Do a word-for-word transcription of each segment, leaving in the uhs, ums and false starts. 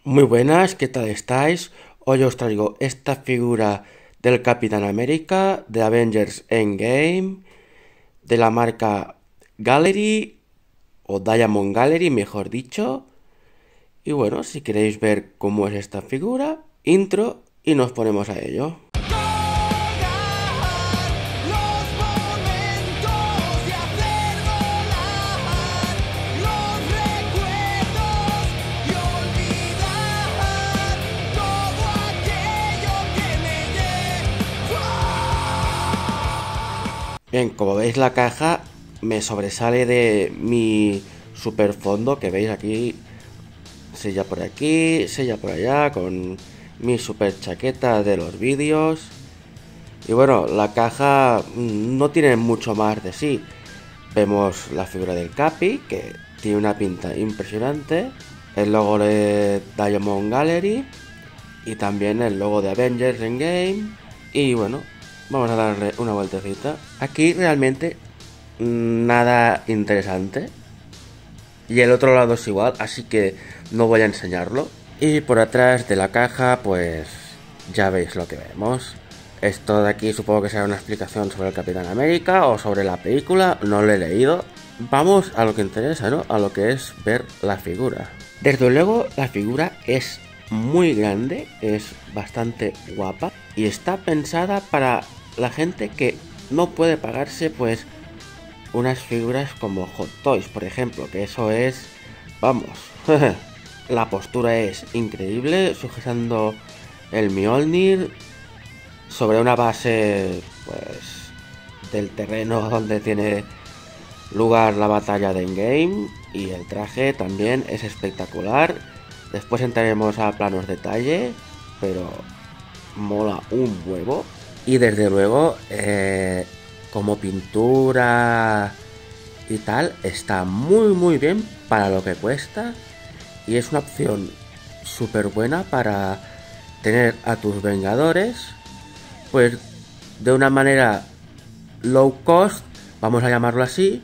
Muy buenas, ¿qué tal estáis? Hoy os traigo esta figura del Capitán América de Avengers Endgame de la marca Gallery o Diamond Gallery, mejor dicho. Y bueno, si queréis ver cómo es esta figura, intro y nos ponemos a ello. Bien, como veis la caja me sobresale de mi super fondo que veis aquí, sella por aquí, sella por allá, con mi super chaqueta de los vídeos. Y bueno, la caja no tiene mucho más de sí. Vemos la figura del Capi, que tiene una pinta impresionante, el logo de Diamond Gallery y también el logo de Avengers Endgame. Y bueno, vamos a darle una vueltecita. Aquí realmente nada interesante. Y el otro lado es igual, así que no voy a enseñarlo. Y por atrás de la caja, pues ya veis lo que vemos. Esto de aquí supongo que será una explicación sobre el Capitán América o sobre la película, no lo he leído. Vamos a lo que interesa, ¿no? A lo que es ver la figura. Desde luego la figura es muy grande, es bastante guapa y está pensada para la gente que no puede pagarse pues unas figuras como Hot Toys, por ejemplo, que eso es, vamos, la postura es increíble, sujetando el Mjolnir sobre una base pues del terreno donde tiene lugar la batalla de Endgame, y el traje también es espectacular. Después entraremos a planos detalle, pero mola un huevo. Y desde luego, eh, como pintura y tal, está muy muy bien para lo que cuesta. Y es una opción súper buena para tener a tus Vengadores, pues de una manera low cost, vamos a llamarlo así,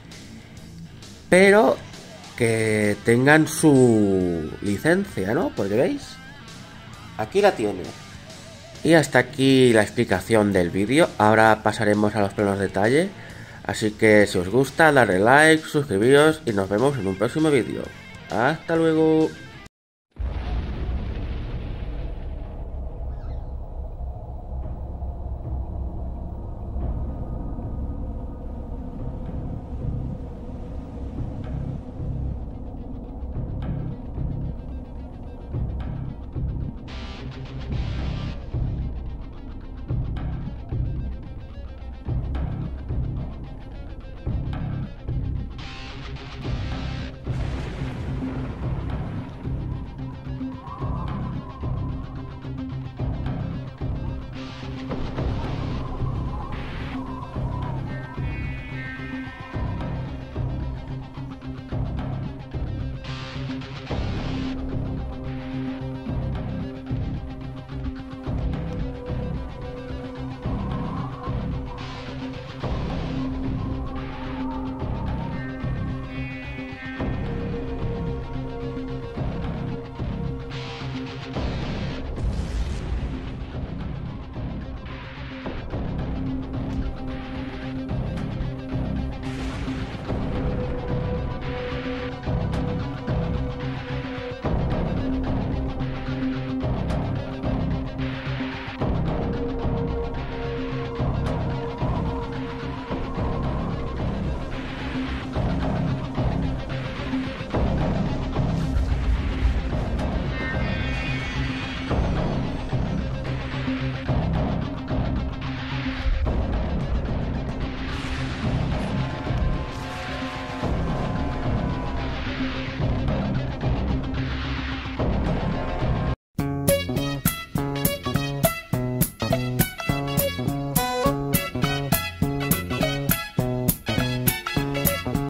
pero que tengan su licencia, ¿no? Porque veis, aquí la tiene. Y hasta aquí la explicación del vídeo. Ahora pasaremos a los plenos detalle. Así que si os gusta, darle like, suscribiros y nos vemos en un próximo vídeo. Hasta luego.